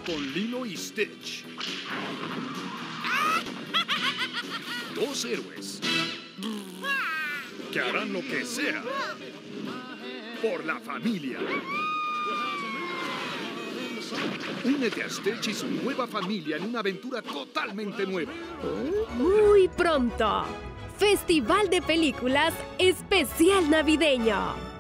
con Lilo y Stitch. Dos héroes que harán lo que sea por la familia. Únete a Stitch y su nueva familia en una aventura totalmente nueva. Muy pronto. Festival de Películas Especial Navideño.